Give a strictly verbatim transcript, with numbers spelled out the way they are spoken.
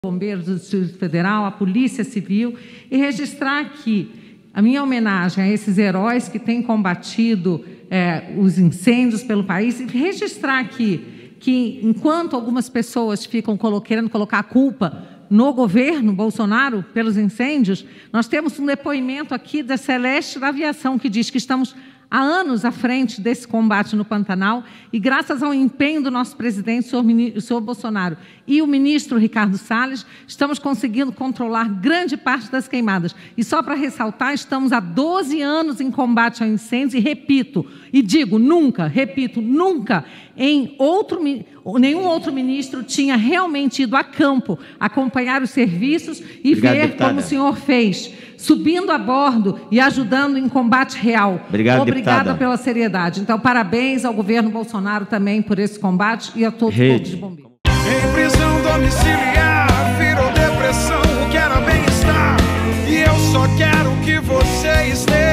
Bombeiros do Distrito Federal, a Polícia Civil, e registrar aqui a minha homenagem a esses heróis que têm combatido é, os incêndios pelo país, e registrar aqui que, enquanto algumas pessoas ficam querendo colocar a culpa no governo Bolsonaro pelos incêndios, nós temos um depoimento aqui da Celeste da Aviação, que diz que estamos há anos à frente desse combate no Pantanal e, graças ao empenho do nosso presidente, o senhor, o senhor Bolsonaro, e o ministro Ricardo Salles, estamos conseguindo controlar grande parte das queimadas. E só para ressaltar, estamos há doze anos em combate ao incêndio e, repito, e digo nunca, repito, nunca, em outro, nenhum outro ministro tinha realmente ido a campo acompanhar os serviços e Obrigado, ver deputada. Como o senhor fez, subindo a bordo e ajudando em combate real. Obrigado, Obrigada deputada. pela seriedade. Então, parabéns ao governo Bolsonaro também por esse combate e a todos os corpos de bombeiros. Em prisão domiciliar, virou depressão, o que era bem-estar. E eu só quero que você esteja